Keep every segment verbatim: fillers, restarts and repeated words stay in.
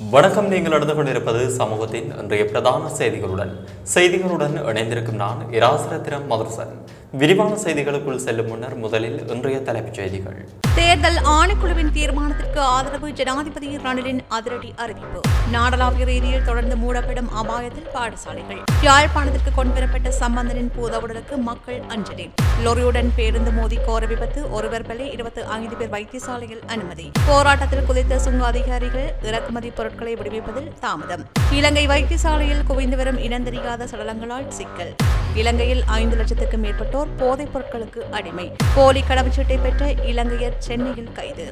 வணக்கம். நீங்கள் நடந்து கொண்டிருப்பது சமூகத்தின் இன்றைய பிரதான செய்திகளுடன் செய்திகளுடன் இணைந்திருக்கும் நான் இராசரத்திரம் மதுரசன். விரிவான செய்திகளுக்குள் செல்லும் முன்னர் முதலில் இன்றைய தலைப்புச் செய்திகள். தேர்தல் ஆணைக்குழுவின் தீர்மானத்திற்கு ஆதரவு ஜனாதிபதி ரணிலின் அதிரடி அறிவிப்பு. நாடளாவிய ரீதியில் தொடர்ந்து மூடப்படும் அபாயத்தில் பாடசாலைகள். யாழ்ப்பாணத்திற்கு கொண்டுவரப்பட்ட சம்பந்தனின் பூதவுடலுக்கு மக்கள் அஞ்சலி. லொரியுடன் பேருந்து மோதி கோர விபத்து, ஒருவர் பலி, இருபத்தி ஐந்து பேர் வைத்தியசாலையில் அனுமதி. போராட்டத்தில் குதித்த சுங்க அதிகாரிகள் இறக்குமதி பொருட்களை விடுவிப்பதில் தாமதம். இலங்கை வைத்தியசாலையில் குவிந்து வரும் இனந்தெரியாத சடலங்களால் சிக்கல். இலங்கையில் ஐந்து லட்சத்துக்கும் மேற்பட்டோர் போதைப் பொருட்களுக்கு அடிமை. போலி கடவுச்சீட்டை பெற்ற இலங்கையர் சென்னையில் கைது.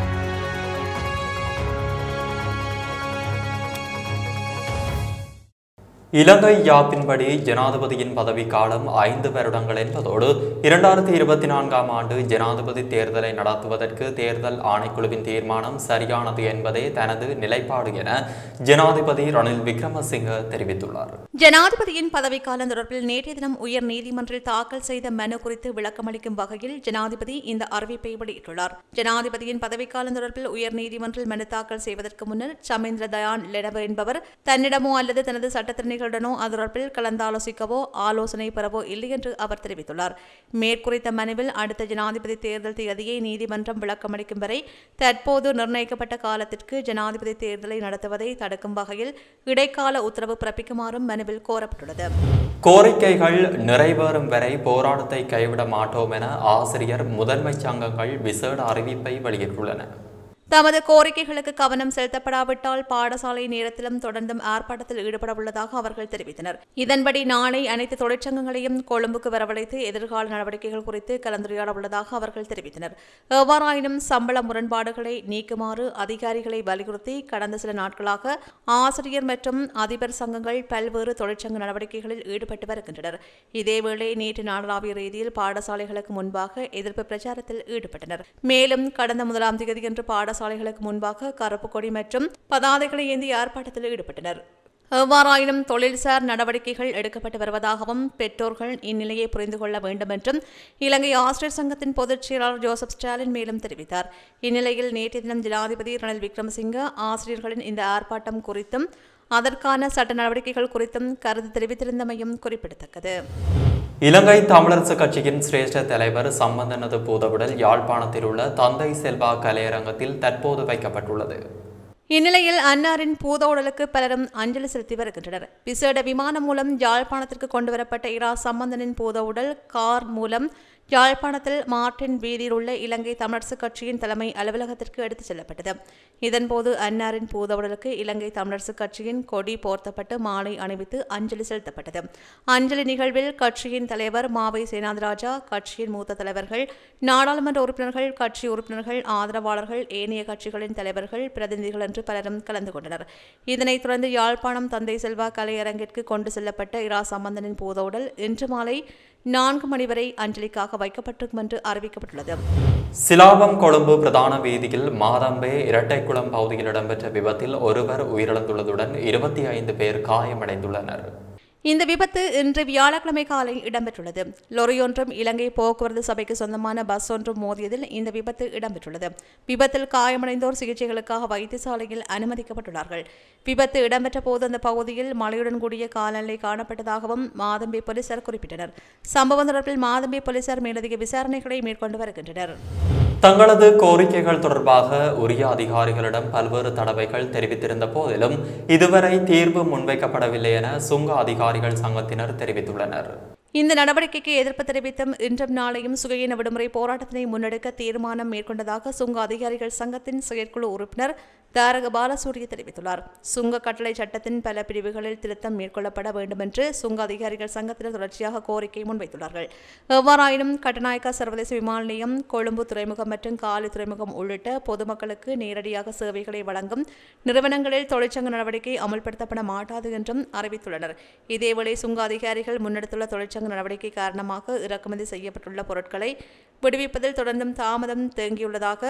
இலங்கை யாப்பின்படி ஜனாதிபதியின் பதவிக்காலம் ஐந்து வருடங்கள் என்பதோடு இரண்டாயிரத்தி இருபத்தி நான்காம் ஆண்டு ஜனாதிபதி தேர்தலை நடத்துவதற்கு தேர்தல் ஆணைக்குழுவின் தீர்மானம் சரியானது என்பதே தனது நிலைப்பாடு என ஜனாதிபதி ரணில் விக்ரமசிங்க தெரிவித்துள்ளார். ஜனாதிபதியின் பதவிக்காலம் தொடர்பில் நேற்றைய தினம் உயர் நீதிமன்றில் தாக்கல் செய்த மனு குறித்து விளக்கமளிக்கும் வகையில் ஜனாதிபதி இந்த அறிவிப்பை வெளியிட்டுள்ளார். ஜனாதிபதியின் பதவிக்காலம் தொடர்பில் உயர் நீதிமன்றில் மனு தாக்கல் செய்வதற்கு முன்னர் சமேந்திர தயான் லெனவ என்பவர் தன்னிடமோ அல்லது தனது சட்டத்திறனை உடனோ அது தொடர்பில் கலந்தாலோசிக்கவோ ஆலோசனை பெறவோ இல்லை என்று அவர் தெரிவித்துள்ளார். மேற்குறித்த மனுவில் அடுத்த ஜனாதிபதி தேர்தல் தேதியை நீதிமன்றம் விளக்கமளிக்கும் வரை தற்போது நிர்ணயிக்கப்பட்ட காலத்திற்கு ஜனாதிபதி தேர்தலை நடத்துவதை தடுக்கும் வகையில் இடைக்கால உத்தரவு பிறப்பிக்குமாறும் மனுவில் கோரப்பட்டுள்ளது. கோரிக்கைகள் நிறைவேறும் வரை போராட்டத்தை கைவிட மாட்டோம் என ஆசிரியர் முதன்மை சங்கங்கள் விசேட அறிவிப்பை வெளியிட்டுள்ளன. தமது கோரிக்கைகளுக்கு கவனம் செலுத்தப்படாவிட்டால் பாடசாலை நேரத்திலும் தொடர்ந்தும் ஆர்ப்பாட்டத்தில் ஈடுபட உள்ளதாக அவர்கள் தெரிவித்தனர். இதன்படி நாளை அனைத்து தொழிற்சங்கங்களையும் கொழும்புக்கு வரவழைத்து எதிர்கால நடவடிக்கைகள் குறித்து கலந்துரையாட உள்ளதாக அவர்கள் தெரிவித்தனர். எவ்வாறாயினும் சம்பள முரண்பாடுகளை நீக்குமாறு அதிகாரிகளை வலியுறுத்தி கடந்த சில நாட்களாக ஆசிரியர் மற்றும் அதிபர் சங்கங்கள் பல்வேறு தொழிற்சங்க நடவடிக்கைகளில் ஈடுபட்டு வருகின்றனர். இதேவேளை நேற்று நாடளாவிய ரீதியில் பாடசாலைகளுக்கு முன்பாக எதிர்ப்பு பிரச்சாரத்தில் ஈடுபட்டனர். மேலும் கடந்த முதலாம் தேதியன்று பாடசாலை சாலைகளுக்கு முன்பாக கருப்பு கொடி மற்றும் பதாதைகளை ஏந்தி ஆர்ப்பாட்டத்தில் ஈடுபட்டனர். எவ்வாறாயினும் தொழில்சார் நடவடிக்கைகள் எடுக்கப்பட்டு வருவதாகவும் பெற்றோர்கள் இந்நிலையை புரிந்து கொள்ள வேண்டும் என்றும் இலங்கை ஆசிரியர் சங்கத்தின் பொதுச் செயலாளர் ஜோசப் ஸ்டாலின் மேலும் தெரிவித்தார். இந்நிலையில் நேற்றைய தினம் ஜனாதிபதி ரணில் விக்ரமசிங்க ஆசிரியர்களின் இந்த ஆர்ப்பாட்டம் குறித்தும் அதற்கான சட்ட நடவடிக்கைகள் குறித்தும் கருத்து தெரிவித்திருந்தமையும் குறிப்பிடத்தக்கது. இலங்கை தமிழரசு கட்சியின் சிரேஷ்ட தலைவர் சம்பந்தனது பூதவுடல் யாழ்ப்பாணத்தில் உள்ள தந்தை செல்வா கலையரங்கத்தில் தற்போது வைக்கப்பட்டுள்ளது. இந்நிலையில் அன்னாரின் பூதவுடலுக்கு பலரும் அஞ்சலி செலுத்தி வருகின்றனர். விசேட விமானம் மூலம் யாழ்ப்பாணத்திற்கு கொண்டுவரப்பட்ட இரா சம்பந்தனின் பூதவுடல் கார் மூலம் யாழ்ப்பாணத்தில் மார்டின் வீதியில் உள்ள இலங்கை தமிழரசு கட்சியின் தலைமை அலுவலகத்திற்கு எடுத்துச் செல்லப்பட்டது. இதன்போது அன்னாரின் பூதவுடலுக்கு இலங்கை தமிழரசு கட்சியின் கொடி போர்த்தப்பட்டு மாலை அணிவித்து அஞ்சலி செலுத்தப்பட்டது. அஞ்சலி நிகழ்வில் கட்சியின் தலைவர் மாவை சேனாதிராஜா, கட்சியின் மூத்த தலைவர்கள், நாடாளுமன்ற உறுப்பினர்கள், கட்சி உறுப்பினர்கள், ஆதரவாளர்கள், ஏனைய கட்சிகளின் தலைவர்கள், பிரதிநிதிகள் என்று பலரும் கலந்து கொண்டனர். இதனைத் தொடர்ந்து யாழ்ப்பாணம் தந்தை செல்வா கலையரங்கிற்கு கொண்டு செல்லப்பட்ட இரா சம்பந்தனின் பூதவுடல் இன்று மாலை நான்கு மணி வரை அஞ்சலிக்காக வைக்கப்பட்டிருக்கும் என்று அறிவிக்கப்பட்டுள்ளது. சிலாபம் கொழும்பு பிரதான வீதியில் மாதம்பே இரட்டைக்குளம் பகுதியில் இடம்பெற்ற விபத்தில் ஒருவர் உயிரிழந்துள்ளதுடன் இருபத்தி ஐந்து பேர் காயமடைந்துள்ளனர். இந்த விபத்து இன்று வியாழக்கிழமை காலை இடம்பெற்றுள்ளது. லொரியொன்றும் இலங்கை போக்குவரத்து சபைக்கு சொந்தமான பஸ் ஒன்றும் மோதியதில் இந்த விபத்து இடம்பெற்றுள்ளது. விபத்தில் காயமடைந்தோர் சிகிச்சைகளுக்காக வைத்தியசாலையில் அனுமதிக்கப்பட்டுள்ளார்கள். விபத்து இடம்பெற்ற போது அந்த பகுதியில் மழையுடன் கூடிய காலநிலை காணப்பட்டதாகவும் மாதம்பே போலீசார் குறிப்பிட்டனர். சம்பவம் தொடர்பில் மாதம்பே போலீசார் மேலதிக விசாரணைகளை மேற்கொண்டு வருகின்றனர். தங்களது கோரிக்கைகள் தொடர்பாக உரிய அதிகாரிகளிடம் பல்வேறு தடவைகள் தெரிவித்திருந்த போதிலும் இதுவரை தீர்வு முன்வைக்கப்படவில்லை என சுங்க அதிகாரிகள் சங்கத்தினர் தெரிவித்துள்ளனர். இந்த நடவடிக்கைக்கு எதிர்ப்பு தெரிவித்தும் இன்றும் நாளையும் சுகையின விடுமுறை போராட்டத்தினை முன்னெடுக்க தீர்மானம் மேற்கொண்டதாக சுங்க அதிகாரிகள் சங்கத்தின் செயற்குழு உறுப்பினர் தாரக பாலசூரிய தெரிவித்துள்ளார். சுங்க கட்டளை சட்டத்தின் பல பிரிவுகளில் திருத்தம் மேற்கொள்ளப்பட வேண்டும் என்று சுங்க அதிகாரிகள் சங்கத்தினர் தொடர்ச்சியாக கோரிக்கை முன்வைத்துள்ளார்கள். எவ்வாறாயினும் கட்டநாயக்கா சர்வதேச விமான நிலையம், கொழும்பு துறைமுகம் மற்றும் காலி துறைமுகம் உள்ளிட்ட பொதுமக்களுக்கு நேரடியாக சேவைகளை வழங்கும் நிறுவனங்களில் தொழிற்சங்க நடவடிக்கை அமல்படுத்தப்பட மாட்டாது என்றும் அறிவித்துள்ளனர். இதேவேளை சுங்க அதிகாரிகள் முன்னெடுத்துள்ள தொழிற்சங்க நடவடிக்கை காரணமாக இறக்குமதி செய்யப்பட்டுள்ள பொருட்களை விடுவிப்பதில் தொடர்ந்தும் தாமதம் தேங்கியுள்ளதாக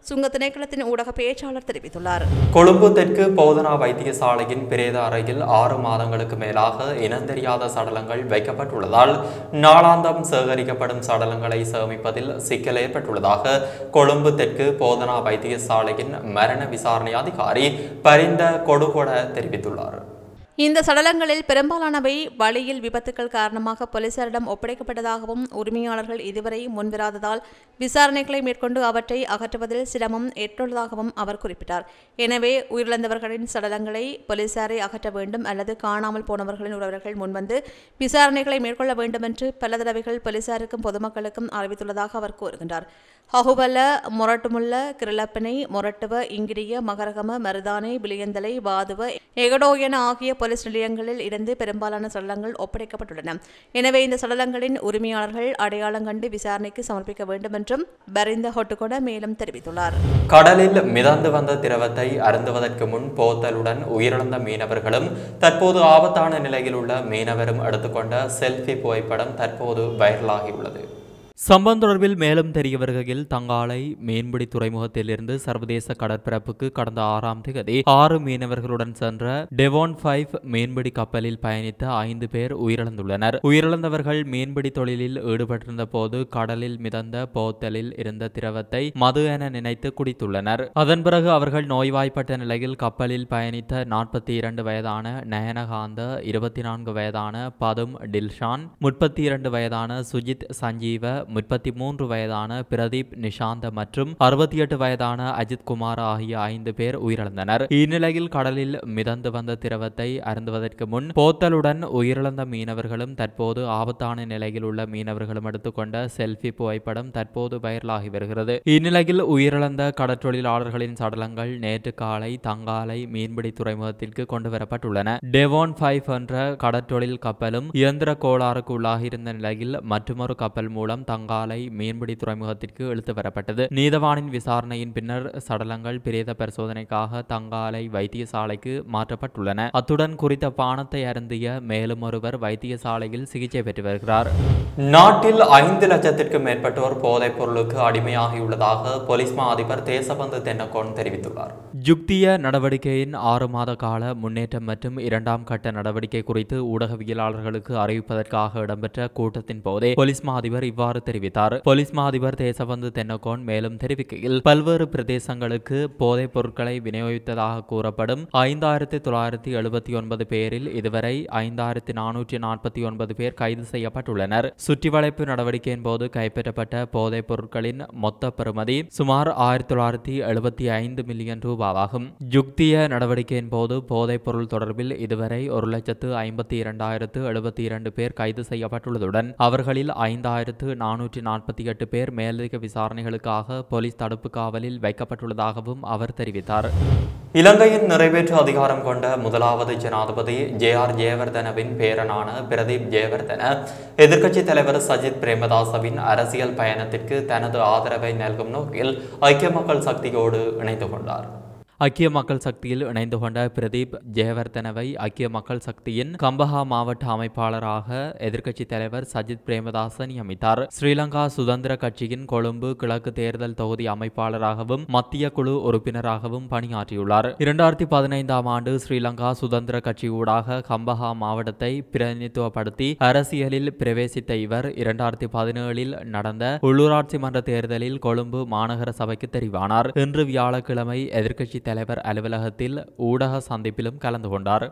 சுங்க திணைக்களத்தின் ஊடக பேச்சாளர் தெரிவித்துள்ளார். கொழும்பு தெற்கு போதனா வைத்தியசாலையின் பிரேத அறையில் ஆறு மாதங்களுக்கு மேலாக இனந்தெரியாத சடலங்கள் வைக்கப்பட்டுள்ளதால் நாளாந்தம் சேகரிக்கப்படும் சடலங்களை சேமிப்பதில் சிக்கல் ஏற்பட்டுள்ளதாக கொழும்பு தெற்கு போதனா வைத்தியசாலையின் மரண விசாரணை அதிகாரி பரிந்த கொடுகொட தெரிவித்துள்ளார். இந்த சடலங்களில் பெரும்பாலானவை வழியில் விபத்துக்கள் காரணமாக போலீசாரிடம் ஒப்படைக்கப்பட்டதாகவும் உரிமையாளர்கள் இதுவரை முன்வராததால் விசாரணைகளை மேற்கொண்டு அவற்றை அகற்றுவதில் சிரமம் ஏற்பட்டுள்ளதாகவும் அவர் குறிப்பிட்டார். எனவே உயிரிழந்தவர்களின் சடலங்களை போலீசாரை அகற்ற வேண்டும் அல்லது காணாமல் போனவர்களின் உறவர்கள் முன்வந்து விசாரணைகளை மேற்கொள்ள வேண்டும் என்று பல தடவைகள் போலீசாருக்கும் பொதுமக்களுக்கும் அறிவித்துள்ளதாக அவர் கூறுகின்றார். ஹகுபல, மொரட்டுமுல்ல, கிருளப்பனை, மொரட்டுவ, இங்கிரிய, மகரகம, மருதானை, பிளியந்தலை, வாதுவ, எகடோயன ஆகிய போலீஸ் நிலையங்களில் இருந்து பெரும்பாலான சடலங்கள் ஒப்படைக்கப்பட்டுள்ளன. எனவே இந்த சடலங்களின் உரிமையாளர்கள் அடையாளம் கண்டு விசாரணைக்கு சமர்ப்பிக்க வேண்டும் என்றும் பரிந்த ஹொட்டுகொட மேலும் தெரிவித்துள்ளார். கடலில் மிதந்து வந்த திரவத்தை அருந்துவதற்கு முன் போத்தலுடன் உயிரிழந்த மீனவர்களும் தற்போது ஆபத்தான நிலையில் உள்ள மீனவரும் எடுத்துக்கொண்ட செல்ஃபி புகைப்படம் தற்போது வைரலாகியுள்ளது. சம்பவம் தொடர்பில் மேலும் தெரிய வருகையில் தங்காலை மீன்பிடி துறைமுகத்திலிருந்து சர்வதேச கடற்பரப்புக்கு கடந்த ஆறாம் தேதி ஆறு மீனவர்களுடன் சென்ற டெவோன் ஃபைவ் மீன்பிடி கப்பலில் பயணித்த ஐந்து பேர் உயிரிழந்துள்ளனர். உயிரிழந்தவர்கள் மீன்பிடி தொழிலில் ஈடுபட்டிருந்த போது கடலில் மிதந்த போத்தலில் இருந்த திரவத்தை மது என நினைத்து குடித்துள்ளனர். அதன் பிறகு அவர்கள் நோய்வாய்ப்பட்ட நிலையில் கப்பலில் பயணித்த நாற்பத்தி இரண்டு வயதான நயனகாந்த, இருபத்தி நான்கு வயதான பதும் டில்ஷான், முப்பத்தி இரண்டு வயதான சுஜித் சஞ்சீவ, முப்பத்தி மூன்று வயதான பிரதீப் நிஷாந்த மற்றும் அறுபத்தி எட்டு வயதான அஜித் குமார் ஆகிய ஐந்து பேர் உயிரிழந்தனர். இந்நிலையில் கடலில் மிதந்து வந்த திரவத்தை அருந்துவதற்கு முன் போத்தலுடன் உயிரிழந்த மீனவர்களும் தற்போது ஆபத்தான நிலையில் உள்ள மீனவர்களும் எடுத்துக்கொண்ட செல்ஃபி புகைப்படம் தற்போது வைரலாகி வருகிறது. இந்நிலையில் உயிரிழந்த கடற்றொழிலாளர்களின் சடலங்கள் நேற்று காலை தங்காலை மீன்பிடி துறைமுகத்திற்கு கொண்டு வரப்பட்டுள்ளன. டெவோன் ஃபைவ் என்ற கடற்றொழில் கப்பலும் இயந்திர கோளாறுக்கு உள்ளாகியிருந்த நிலையில் மற்றொரு கப்பல் மூலம் தங்காலை மீன்பிடி துறைமுகத்திற்கு இழுத்து வரப்பட்டது. நீதவானின் விசாரணையின் பின்னர் சடலங்கள் பிரேத பரிசோதனைக்காக தங்காலை வைத்தியசாலைக்கு மாற்றப்பட்டுள்ளன. அத்துடன் குறித்த பானத்தை அருந்திய மேலும் ஒருவர் வைத்தியசாலையில் சிகிச்சை பெற்று வருகிறார். நாட்டில் ஐந்து லட்சத்திற்கும் மேற்பட்டோர் போதைப் பொருளுக்கு அடிமையாகியுள்ளதாக போலீஸ் மா அதிபர் தேசபந்து தென்னகோன் தெரிவித்துள்ளார். யுக்திய நடவடிக்கையின் ஆறு மாத கால முன்னேற்றம் மற்றும் இரண்டாம் கட்ட நடவடிக்கை குறித்து ஊடகவியலாளர்களுக்கு அறிவிப்பதற்காக இடம்பெற்ற கூட்டத்தின் போதே போலீஸ் மா அதிபர் இவ்வாறு தெரிவித்தார். போலீஸ் மா அதிபர் தேசபந்து தென்னகோன் மேலும் தெரிவிக்கையில் பல்வேறு பிரதேசங்களுக்கு போதைப் பொருட்களை விநியோகித்ததாக கூறப்படும் ஐந்தாயிரத்தி தொள்ளாயிரத்தி எழுபத்தி ஒன்பது பேரில் இதுவரை ஐந்தாயிரத்தி நானூற்றி நாற்பத்தி ஒன்பது பேர் கைது செய்யப்பட்டுள்ளனர். சுற்றி வளைப்பு நடவடிக்கையின் போது கைப்பற்றப்பட்ட போதைப் பொருட்களின் மொத்த பெறுமதி சுமார் ஆயிரத்தி தொள்ளாயிரத்தி எழுபத்தி ஐந்து மில்லியன் ரூபாவாகும். யுக்திய நடவடிக்கையின் போது போதைப் பொருள் தொடர்பில் இதுவரை ஒரு லட்சத்து ஐம்பத்தி இரண்டாயிரத்து எழுபத்தி இரண்டு பேர் கைது செய்யப்பட்டுள்ளதுடன் அவர்களில் ஐந்தாயிரத்து நானூற்றி நாற்பத்தி எட்டு பேர் மேலதிக விசாரணைகளுக்காக போலீஸ் தடுப்பு காவலில் வைக்கப்பட்டுள்ளதாகவும் அவர் தெரிவித்தார். இலங்கையின் நிறைவேற்று அதிகாரம் கொண்ட முதலாவது ஜனாதிபதி ஜே ஆர் ஜெயவர்தனவின் பேரனான பிரதீப் ஜெயவர்தன எதிர்க்கட்சித் தலைவர் சஜித் பிரேமதாசவின் அரசியல் பயணத்திற்கு தனது ஆதரவை நல்கும் நோக்கில் ஐக்கிய மக்கள் சக்தியோடு இணைந்து கொண்டார். ஐக்கிய மக்கள் சக்தியில் இணைந்து கொண்ட பிரதீப் ஜெயவர்தனவை ஐக்கிய மக்கள் சக்தியின் கம்பஹா மாவட்ட அமைப்பாளராக எதிர்க்கட்சித் தலைவர் சஜித் பிரேமதாச நியமித்தார். ஸ்ரீலங்கா சுதந்திர கட்சியின் கொழும்பு கிழக்கு தேர்தல் தொகுதி அமைப்பாளராகவும் மத்திய குழு உறுப்பினராகவும் பணியாற்றியுள்ளார். இரண்டாயிரத்தி பதினைந்தாம் ஆண்டு ஸ்ரீலங்கா சுதந்திர கட்சி ஊடாக கம்பஹா மாவட்டத்தை பிரதிநிதித்துவப்படுத்தி அரசியலில் பிரவேசித்த இவர் இரண்டாயிரத்தி பதினேழில் நடந்த உள்ளூராட்சி மன்ற தேர்தலில் கொழும்பு மாநகர சபைக்கு தெரிவானார். இன்று வியாழக்கிழமை எதிர்க்கட்சி தலைவர் அலுவலகத்தில் ஊடக சந்திப்பிலும் கலந்து கொண்டார்.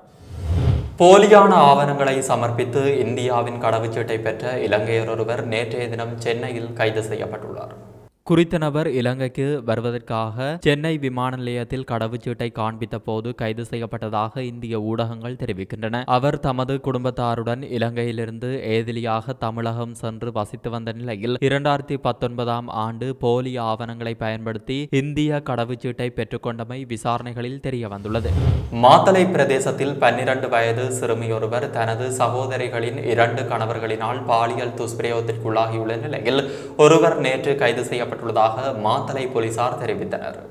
போலியான ஆவணங்களை சமர்ப்பித்து இந்தியாவின் கடவுச்சீட்டை பெற்ற இலங்கையர் ஒருவர் நேற்றைய தினம் சென்னையில் கைது செய்யப்பட்டுள்ளார். குறித்த நபர் இலங்கைக்கு வருவதற்காக சென்னை விமான நிலையத்தில் கடவுச்சீட்டை காண்பித்த போது கைது செய்யப்பட்டதாக இந்திய ஊடகங்கள் தெரிவிக்கின்றன. அவர் தமது குடும்பத்தாருடன் இலங்கையிலிருந்து ஏதிலியாக தமிழகம் சென்று வசித்து வந்த நிலையில் இரண்டாயிரத்தி பத்தொன்பதாம் ஆண்டு போலி ஆவணங்களை பயன்படுத்தி இந்திய கடவுச்சீட்டை பெற்றுக்கொண்டமை விசாரணைகளில் தெரிய வந்துள்ளது. மாத்தளை பிரதேசத்தில் பன்னிரண்டு வயது சிறுமியொருவர் தனது சகோதரிகளின் இரண்டு கணவர்களினால் பாலியல் துஷ்பிரயோகத்திற்குள்ளாகியுள்ள நிலையில் ஒருவர் நேற்று கைது செய்ய உள்ளதாக மாத்தளை போலீசார் தெரிவித்தனர்.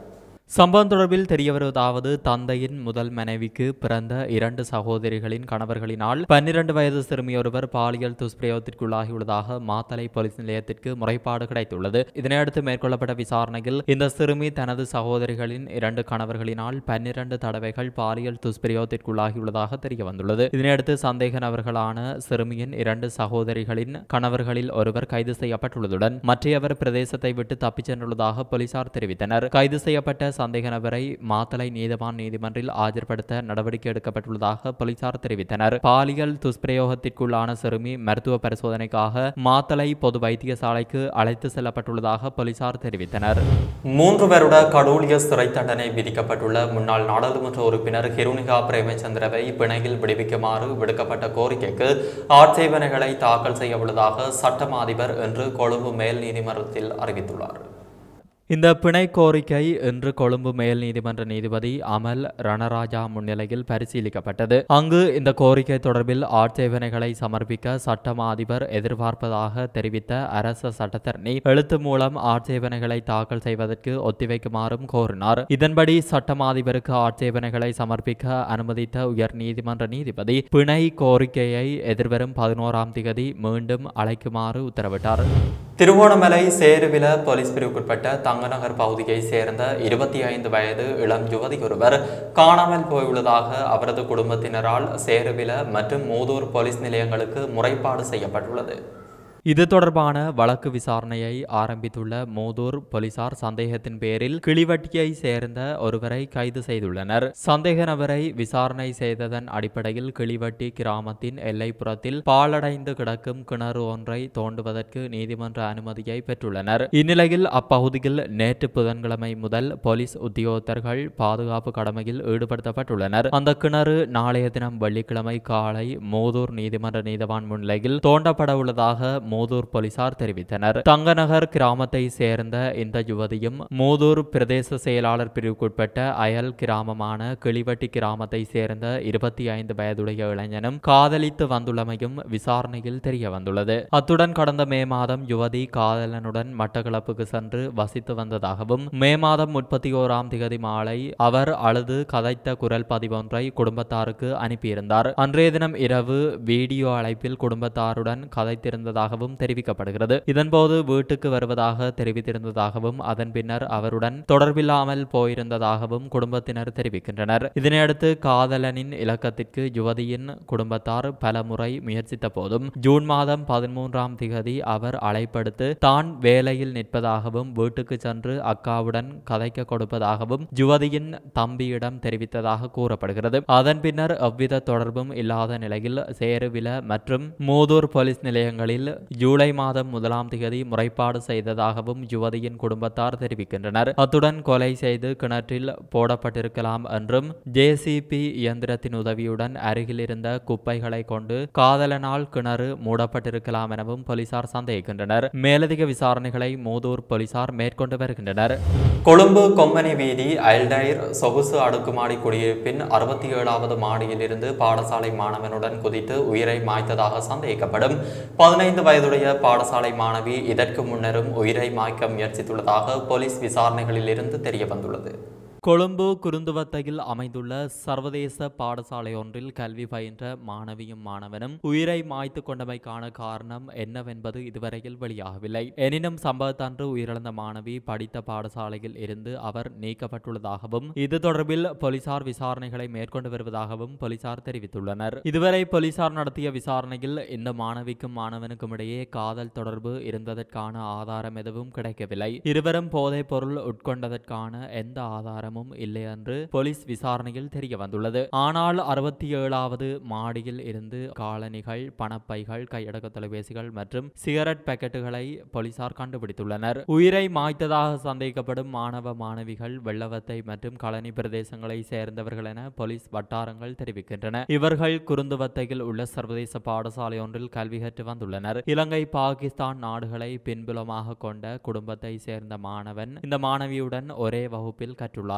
சம்பவம் தொடர்பில் தெரியவருவதாவது தந்தையின் முதல் மனைவிக்கு பிறந்த இரண்டு சகோதரிகளின் கணவர்களினால் பன்னிரண்டு வயது சிறுமியொருவர் பாலியல் துஷ்பிரயோகத்திற்குள்ளாகியுள்ளதாக மாத்தளை போலீஸ் நிலையத்திற்கு முறைப்பாடு கிடைத்துள்ளது. இதனையடுத்து மேற்கொள்ளப்பட்ட விசாரணையில் இந்த சிறுமி தனது சகோதரிகளின் இரண்டு கணவர்களினால் பன்னிரண்டு தடவைகள் பாலியல் துஷ்பிரயோகத்திற்குள்ளாகியுள்ளதாக தெரிய வந்துள்ளது. இதனையடுத்து சந்தேக நபர்களான சிறுமியின் இரண்டு சகோதரிகளின் கணவர்களில் ஒருவர் கைது செய்யப்பட்டுள்ளதுடன் மற்றையவர் பிரதேசத்தை விட்டு தப்பிச் சென்றுள்ளதாக போலீசார் தெரிவித்தனர். கைது செய்யப்பட்ட சந்தேக நபரை மாத்தளை நீதவான் நீதிமன்றில் ஆஜர்படுத்த நடவடிக்கை எடுக்கப்பட்டுள்ளதாக போலீசார் தெரிவித்தனர். பாலியல் துஷ்பிரயோகத்திற்குள்ளான சிறுமி மருத்துவ பரிசோதனைக்காக மாத்தளை பொது வைத்தியசாலைக்கு அழைத்து செல்லப்பட்டுள்ளதாக போலீசார் தெரிவித்தனர். மூன்று வருட கடூழிய சிறை தண்டனை விதிக்கப்பட்டுள்ள முன்னாள் நாடாளுமன்ற உறுப்பினர் ஹிருணிகா பிரேமச்சந்திரவை பிணையில் விடுவிக்குமாறு விடுக்கப்பட்ட கோரிக்கைக்கு ஆட்சேபனைகளை தாக்கல் செய்ய உள்ளதாக சட்டம் அதிபர் இன்று கொழும்பு மேல் நீதிமன்றத்தில் அறிவித்துள்ளார். இந்த பிணை கோரிக்கை இன்று கொழும்பு மேல் நீதிமன்ற நீதிபதி அமல் ரணராஜா முன்னிலையில் பரிசீலிக்கப்பட்டது. அங்கு இந்த கோரிக்கை தொடர்பில் ஆட்சேபனைகளை சமர்ப்பிக்க சட்டம் அதிபர் எதிர்பார்ப்பதாக தெரிவித்த அரச சட்டத்தரணி எழுத்து மூலம் ஆட்சேபனைகளை தாக்கல் செய்வதற்கு ஒத்திவைக்குமாறும் கோரினார். இதன்படி சட்டம் அதிபருக்கு ஆட்சேபனைகளை சமர்ப்பிக்க அனுமதித்த உயர் நீதிமன்ற நீதிபதி பிணை கோரிக்கையை எதிர்வரும் பதினோராம் திகதி மீண்டும் அழைக்குமாறு உத்தரவிட்டார். திருவோணமலை சேருவில போலீஸ் பிரிவுக்குட்பட்ட தங்கநகர் பகுதியை சேர்ந்த இருபத்தி ஐந்து வயது இளம் யுவதி ஒருவர் காணாமல் போயுள்ளதாக அவரது குடும்பத்தினரால் சேருவில மற்றும் மூதூர் போலீஸ் நிலையங்களுக்கு முறைப்பாடு செய்யப்பட்டுள்ளது. இது தொடர்பான வழக்கு விசாரணையை ஆரம்பித்துள்ள மூதூர் போலீசார் சந்தேகத்தின் பேரில் கிளிவட்டியை சேர்ந்த ஒருவரை கைது செய்துள்ளனர். சந்தேக நபரை விசாரணை செய்ததன் அடிப்படையில் கிளிவட்டி கிராமத்தின் எல்லைப்புறத்தில் பாழடைந்து கிடக்கும் கிணறு ஒன்றை தோண்டுவதற்கு நீதிமன்ற அனுமதியை பெற்றுள்ளனர். இந்நிலையில் அப்பகுதியில் நேற்று புதன்கிழமை முதல் போலீஸ் உத்தியோகத்தர்கள் பாதுகாப்பு கடமையில் ஈடுபடுத்தப்பட்டுள்ளனர். அந்த கிணறு நாளைய தினம் வெள்ளிக்கிழமை காலை மூதூர் நீதிமன்ற நீதவான் முன்னிலையில் தோண்டப்பட உள்ளதாக மூதூர் போலீசார் தெரிவித்தனர். தங்கநகர் கிராமத்தை சேர்ந்த இந்த யுவதியும் மூதூர் பிரதேச செயலாளர் பிரிவுக்குட்பட்ட அயல் கிராமமான கிளிவட்டி கிராமத்தை சேர்ந்த இருபத்தி ஐந்து வயதுடைய இளைஞனும் காதலித்து வந்துள்ளமையும் விசாரணையில் தெரிய வந்துள்ளது. அத்துடன் கடந்த மே மாதம் யுவதி காதலனுடன் மட்டக்களப்புக்கு சென்று வசித்து வந்ததாகவும் மே மாதம் முப்பத்தி ஓராம் திகதி மாலை அவர் அழுது கதைத்த குரல் பதிவொன்றை குடும்பத்தாருக்கு அனுப்பியிருந்தார். அன்றைய தினம் இரவு வீடியோ அழைப்பில் குடும்பத்தாருடன் கதைத்திருந்ததாக தெரிவிக்கப்படுகிறது. இதன்போது வீட்டுக்கு வருவதாக தெரிவித்திருந்ததாகவும் அதன் பின்னர் அவருடன் தொடர்பில்லாமல் போயிருந்ததாகவும் குடும்பத்தினர் தெரிவிக்கின்றனர். இதனையடுத்து காதலனின் இலக்கத்திற்கு யுவதியின் குடும்பத்தார் பல முறை முயற்சித்த போதும் ஜூன் மாதம் பதிமூன்றாம் திகதி அவர் அழைப்படுத்து தான் வேலையில் நிற்பதாகவும் வீட்டுக்கு சென்று அக்காவுடன் கதைக்க கொடுப்பதாகவும் யுவதியின் தம்பியிடம் தெரிவித்ததாக கூறப்படுகிறது. அதன் பின்னர் எவ்வித தொடர்பும் இல்லாத நிலையில் சேருவில மற்றும் மூதூர் போலீஸ் நிலையங்களில் ஜூலை மாதம் முதலாம் திகதி முறைப்பாடு செய்ததாகவும் யுவதியின் குடும்பத்தார் தெரிவிக்கின்றனர். அத்துடன் கொலை செய்து கிணற்றில் போடப்பட்டிருக்கலாம் என்றும் ஜேசிபி இயந்திரத்தின் உதவியுடன் அருகில் இருந்த குப்பைகளை கொண்டு காதலனால் கிணறு மூடப்பட்டிருக்கலாம் எனவும் போலீசார் சந்தேகிக்கின்றனர். மேலதிக விசாரணைகளை மூதூர் போலீசார் மேற்கொண்டு வருகின்றனர். கொழும்பு கொம்பனி வீதி அல்டைர் சொகுசு அடுக்குமாடி குடியிருப்பின் அறுபத்தி ஏழாவது மாடியில் இருந்து பாடசாலை மாணவனுடன் குதித்து உயிரை மாய்த்ததாக சந்தேகிக்கப்படும் பதினைந்து வயதுடைய பாடசாலை மாணவி இதற்கு முன்னரும் உயிரை மாய்க்க முயற்சித்துள்ளதாக போலீஸ் விசாரணைகளில் இருந்து தெரிய வந்துள்ளது. கொழும்பு குருந்துவத்தையில் அமைந்துள்ள சர்வதேச பாடசாலை ஒன்றில் கல்வி பயின்ற மாணவியும் மாணவனும் உயிரை மாய்த்து கொண்டமைக்கான காரணம் என்னவென்பது இதுவரையில் வெளியாகவில்லை. எனினும் சம்பவத்தன்று உயிரிழந்த மாணவி படித்த பாடசாலையில் இருந்து அவர் நீக்கப்பட்டுள்ளதாகவும் இது தொடர்பில் போலீசார் விசாரணைகளை மேற்கொண்டு வருவதாகவும் போலீசார் தெரிவித்துள்ளனர். இதுவரை போலீசார் நடத்திய விசாரணையில் இந்த மாணவிக்கும் மாணவனுக்கும் இடையே காதல் தொடர்பு இருந்ததற்கான ஆதாரம் எதுவும் கிடைக்கவில்லை. இருவரும் போதைப் பொருள் உட்கொண்டதற்கான எந்த ஆதாரம் இல்லை என்று போலீஸ் விசாரணையில் தெரிய வந்துள்ளது. ஆனால் அறுபத்தி ஏழாவது மாடியில் இருந்து காலணிகள், பணப்பைகள், கையடக்க தொலைபேசிகள் மற்றும் சிகரெட் பாக்கெட்டுகளை போலீசார் கண்டுபிடித்துள்ளனர். உயிரை மாய்த்ததாக சந்தேகிக்கப்படும் மாணவ மாணவிகள் வெள்ளவத்தை மற்றும் களனி பிரதேசங்களை சேர்ந்தவர்கள் என போலீஸ் வட்டாரங்கள் தெரிவிக்கின்றன. இவர்கள் குருந்துவத்தையில் உள்ள சர்வதேச பாடசாலை ஒன்றில் கல்வி கற்று வந்துள்ளனர். இலங்கை, பாகிஸ்தான் நாடுகளை பின்புலமாக கொண்ட குடும்பத்தை சேர்ந்த மாணவன் இந்த மாணவியுடன் ஒரே வகுப்பில் கற்றுள்ளார்.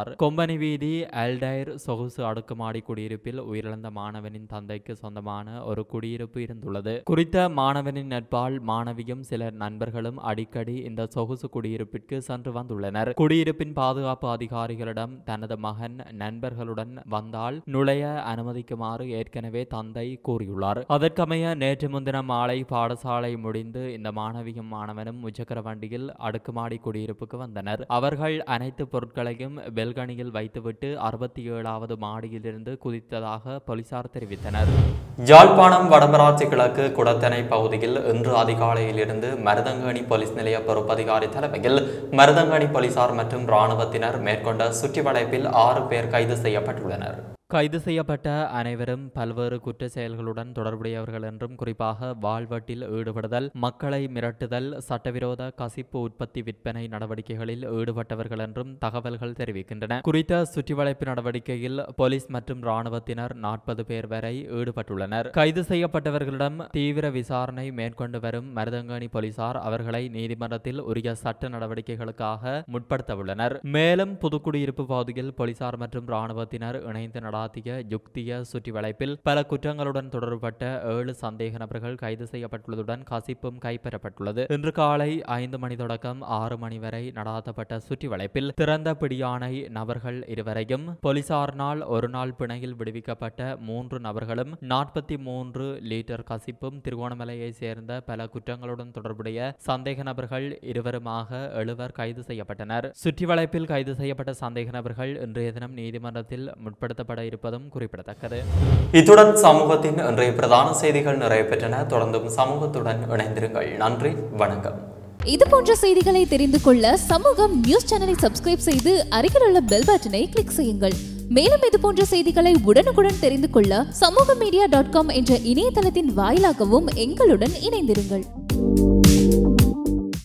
கூறியுள்ளார். கொம்பனி வீதி அல்டைர் சொகுசு அடுக்குமாடி குடியிருப்பில் உயிரிழந்த மாணவனின் தந்தைக்கு சொந்தமான ஒரு குடியிருப்பு இருந்துள்ளது. குறித்த மாணவனின் நட்பால் மாணவியும் சில நண்பர்களும் அடிக்கடி இந்த சொகுசு குடியிருப்பிற்கு சென்று வந்துள்ளனர். குடியிருப்பின் பாதுகாப்பு அதிகாரிகளிடம் தனது மகன் நண்பர்களுடன் வந்தால் நுழைய அனுமதிக்குமாறு ஏற்கனவே தந்தை கூறியுள்ளார். அதற்கமைய நேற்று முன்தினம் மாலை பாடசாலை முடிந்து இந்த மாணவியும் மாணவனும் முச்சக்கர வண்டியில் அடுக்குமாடி குடியிருப்புக்கு வந்தனர். அவர்கள் அனைத்து பொருட்களையும் பெல்கனியில் வைத்துவிட்டு அறுபத்தி ஏழாவது மாடியிலிருந்து குதித்ததாக போலீசார் தெரிவித்தனர். யாழ்ப்பாணம் வடமராட்சி கிழக்கு குடத்தனை பகுதியில் இன்று அதிகாலையில் இருந்து மருதங்கணி போலீஸ் நிலைய பொறுப்பதிகாரி தலைமையில் மருதங்கணி போலீசார் மற்றும் இராணுவத்தினர் மேற்கொண்ட சுற்றி வளைப்பில் ஆறு பேர் கைது செய்யப்பட்டுள்ளனர். கைது செய்யப்பட்ட அனைவரும் பல்வேறு குற்ற செயல்களுடன் தொடர்புடையவர்கள் என்றும் குறிப்பாக வாழ்வட்டில் ஈடுபடுதல், மக்களை மிரட்டுதல், சட்டவிரோத கசிப்பு உற்பத்தி விற்பனை நடவடிக்கைகளில் ஈடுபட்டவர்கள் என்றும் தகவல்கள் தெரிவிக்கின்றன. குறித்த சுற்றிவளைப்பு நடவடிக்கையில் போலீஸ் மற்றும் இராணுவத்தினர் நாற்பது பேர் வரை ஈடுபட்டுள்ளனர். கைது செய்யப்பட்டவர்களிடம் தீவிர விசாரணை மேற்கொண்டு வரும் மருதங்கணி போலீசார் அவர்களை நீதிமன்றத்தில் உரிய சட்ட நடவடிக்கைகளுக்காக முற்படுத்தவுள்ளனர். மேலும் புதுக்குடியிருப்பு பகுதியில் போலீசார் மற்றும் இராணுவத்தினர் இணைந்து நடாத்திய யுக்திய சுற்றி வளைப்பில் பல குற்றங்களுடன் தொடர்பட்ட ஏழு சந்தேக நபர்கள் கைது செய்யப்பட்டுள்ளதுடன் கசிப்பும் கைப்பற்றப்பட்டுள்ளது. இன்று காலை ஐந்து மணி தொடக்கம் ஆறு மணி வரை நடாத்தப்பட்ட சுற்றி வளைப்பில் திறந்த பிடியானை நபர்கள் இருவரையும் போலீசாரினால் ஒரு நாள் பிணையில் விடுவிக்கப்பட்ட மூன்று நபர்களும் நாற்பத்தி மூன்று லீட்டர் கசிப்பும் திருகோணமலையை சேர்ந்த பல குற்றங்களுடன் தொடர்புடைய சந்தேக நபர்கள் இருவருமாக எழுவர் கைது செய்யப்பட்டனர். சுற்றி வளைப்பில் கைது செய்யப்பட்ட சந்தேக நபர்கள் இன்றைய தினம் நீதிமன்றத்தில் முற்படுத்தப்பட இருப்பதும் குறிப்பிடத்தக்கது. இத்துடன் சமூகத்தின் இன்றைய பிரதான செய்திகள் நிறைவு பெற்றன. தொடர்ந்தும் சமூகத்துடன் இணைந்திருங்கள். நன்றி, வணக்கம். இது போன்ற செய்திகளை தெரிந்து கொள்ள சமூகம் நியூஸ் சேனலை சப்ஸ்கிரைப் செய்து அருகில் உள்ள பெல் பட்டனை கிளிக் செய்யுங்கள். மேலும் இது போன்ற செய்திகளை உடனுக்குடன் தெரிந்து கொள்ள சமூக மீடியா டாட் காம் என்ற இணையதளத்தின் வாயிலாகவும் எங்களுடன் இணைந்திருங்கள்.